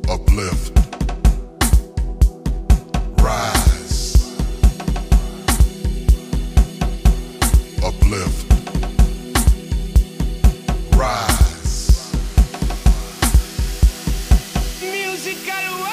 uplift, rise, uplift, rise. Musical world.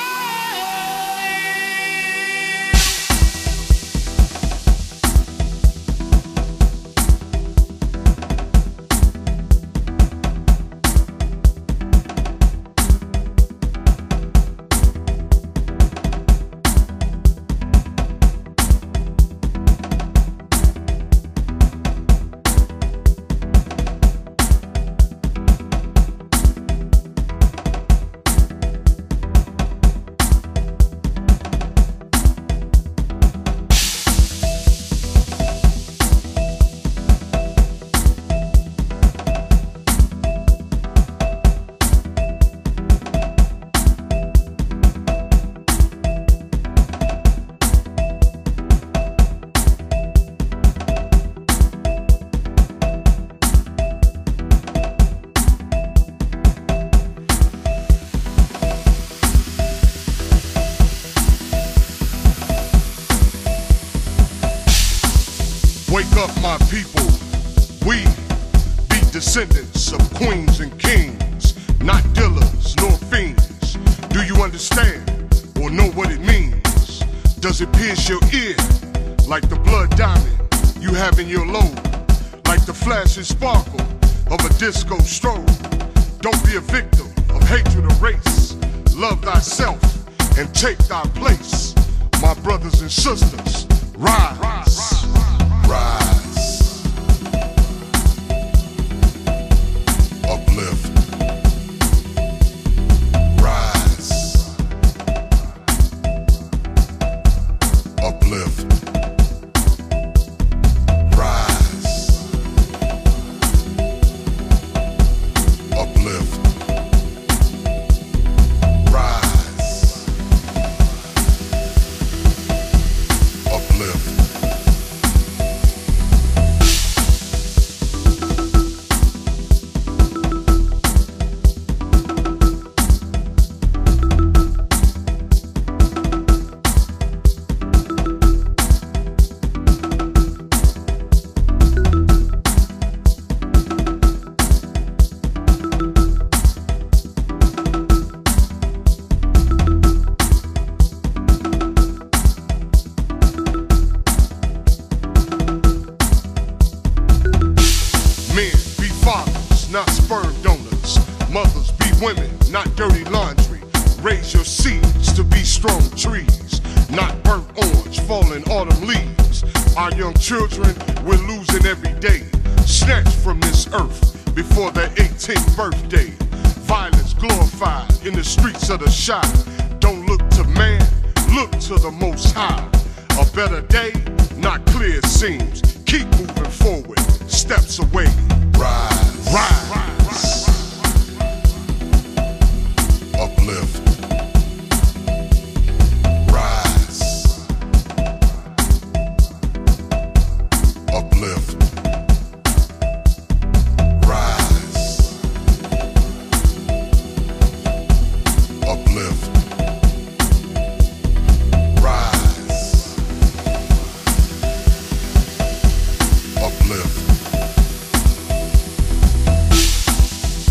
Wake up, my people. We be descendants of queens and kings, not dealers nor fiends. Do you understand or know what it means? Does it pierce your ear like the blood diamond you have in your lobe? Like the flash and sparkle of a disco strobe? Don't be a victim of hatred or race. Love thyself and take thy place. My brothers and sisters, rise. Rise, uplift, rise, uplift, rise, uplift, rise, uplift. Men be fathers, not sperm donors. Mothers be women, not dirty laundry. Raise your seeds to be strong trees, not burnt orange, falling autumn leaves. Our young children we're losing every day, snatched from this earth before their 18th birthday. Violence glorified in the streets of the shy. Don't look to man, look to the Most High. A better day, not clear it seems. Keep moving forward, steps away. Rise, rise, uplift, rise, uplift, rise, uplift, rise, uplift.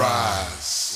rise.